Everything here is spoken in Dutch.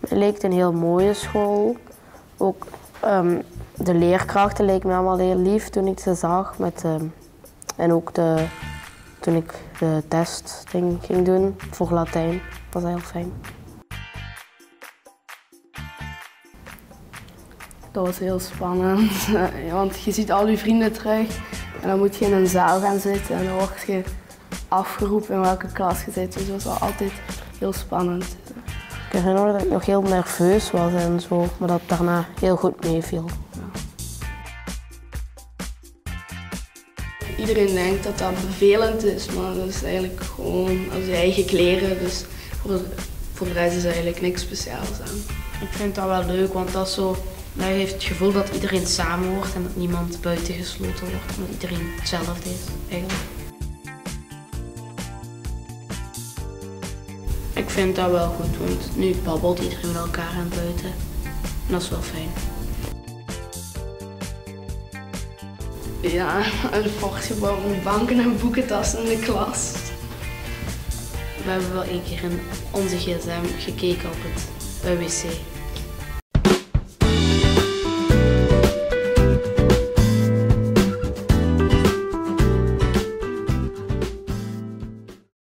Het leek een heel mooie school. Ook de leerkrachten leken me allemaal heel lief toen ik ze zag. En ook toen ik de testding ging doen voor Latijn. Dat was heel fijn. Dat was heel spannend, want je ziet al je vrienden terug en dan moet je in een zaal gaan zitten en dan word je afgeroepen in welke klas je zit. Dus dat was altijd heel spannend. Ik herinner me dat ik nog heel nerveus was en zo, maar dat daarna heel goed meeviel. Ja. Iedereen denkt dat dat vervelend is, maar dat is eigenlijk gewoon als je eigen kleren. Dus voor de rest is er eigenlijk niks speciaals aan. Ik vind dat wel leuk, want dat is zo, je heeft het gevoel dat iedereen samen wordt en dat niemand buitengesloten wordt. En dat iedereen hetzelfde is, eigenlijk. Ik vind dat wel goed, want nu babbelt iedereen met elkaar aan buiten. En dat is wel fijn. Ja, een sportgebouw met banken en boekentassen in de klas. We hebben wel één keer in onze gsm gekeken op het wc.